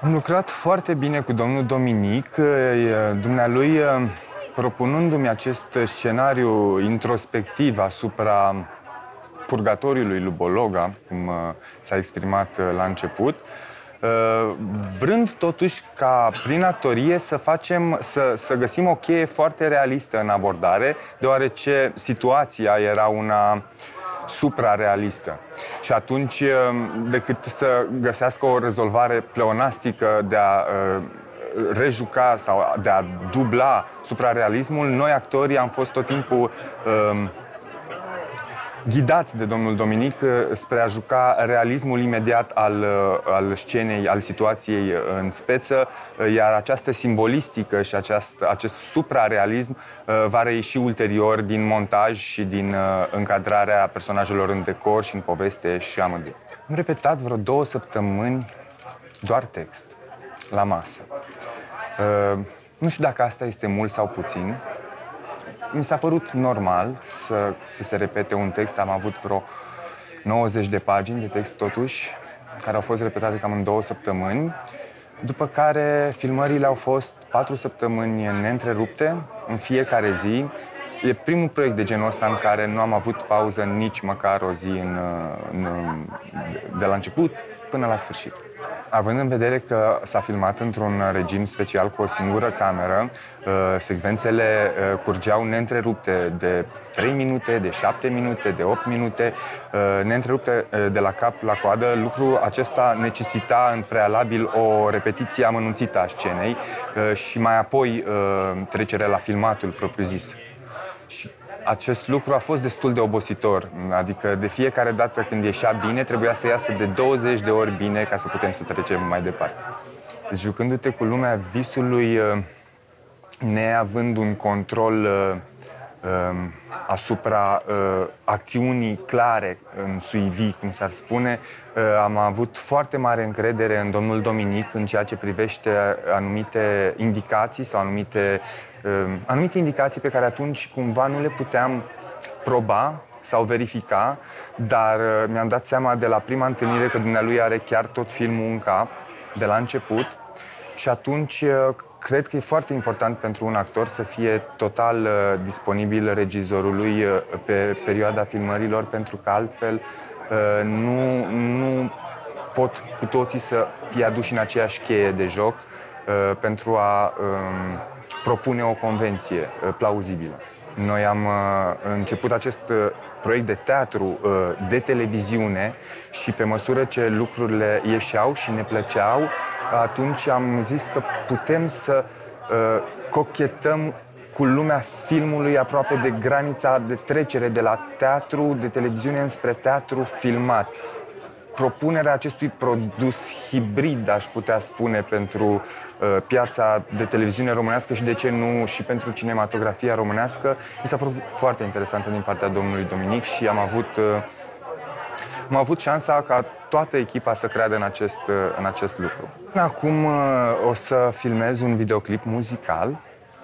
Am lucrat foarte bine cu domnul Dominic, dumnealui propunându-mi acest scenariu introspectiv asupra purgatoriului lui Bologa, cum s-a exprimat la început, vrând totuși ca prin actorie să găsim o cheie foarte realistă în abordare, deoarece situația era una suprarealistă. Și atunci, decât să găsească o rezolvare pleonastică de a rejuca sau de a dubla suprarealismul, noi actorii am fost tot timpul ghidați de domnul Dominic spre a juca realismul imediat al scenei, al situației în speță, iar această simbolistică și acest suprarealism va reieși ulterior din montaj și din încadrarea personajelor în decor și în poveste și amândoi. Am repetat vreo 2 săptămâni doar text, la masă. Nu știu dacă asta este mult sau puțin. Mi s-a părut normal să se repete un text. Am avut vreo 90 de pagini de text, totuși, care au fost repetate cam în 2 săptămâni. După care filmările au fost 4 săptămâni neîntrerupte, în fiecare zi. E primul proiect de genul ăsta în care nu am avut pauză nici măcar o zi de la început până la sfârșit. Având în vedere că s-a filmat într-un regim special cu o singură cameră, secvențele curgeau neîntrerupte de 3 minute, de 7 minute, de 8 minute, neîntrerupte de la cap la coadă. Lucrul acesta necesita în prealabil o repetiție amănunțită a scenei și mai apoi trecerea la filmatul propriu-zis. Și acest lucru a fost destul de obositor, adică de fiecare dată când ieșea bine, trebuia să iasă de 20 de ori bine ca să putem să trecem mai departe. Deci, jucându-te cu lumea visului, neavând un control asupra acțiunii clare în suivi, cum s-ar spune, am avut foarte mare încredere în domnul Dominic în ceea ce privește anumite indicații sau anumite indicații pe care atunci cumva nu le puteam proba sau verifica, dar mi-am dat seama de la prima întâlnire că dumnealui are chiar tot filmul în cap, de la început, și atunci cred că e foarte important pentru un actor să fie total disponibil regizorului pe perioada filmărilor, pentru că altfel nu pot cu toții să fie aduși în aceeași cheie de joc pentru a propune o convenție plauzibilă. Noi am început acest proiect de teatru, de televiziune, și pe măsură ce lucrurile ieșeau și ne plăceau, atunci am zis că putem să cochetăm cu lumea filmului aproape de granița de trecere de la teatru de televiziune înspre teatru filmat. Propunerea acestui produs hibrid, aș putea spune, pentru piața de televiziune românească și, de ce nu, și pentru cinematografia românească, mi s-a părut foarte interesantă din partea domnului Dominic și am avut șansa ca toată echipa să creadă în acest lucru. Acum o să filmez un videoclip muzical.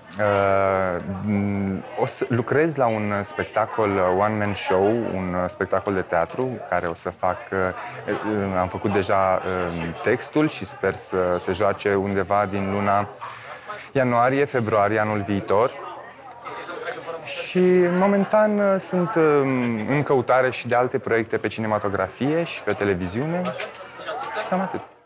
O să lucrez la un spectacol one-man show, un spectacol de teatru care o să fac. Am făcut deja textul și sper să se joace undeva din luna ianuarie-februarie anul viitor. Și momentan sunt în căutare și de alte proiecte pe cinematografie și pe televiziune și cam atât.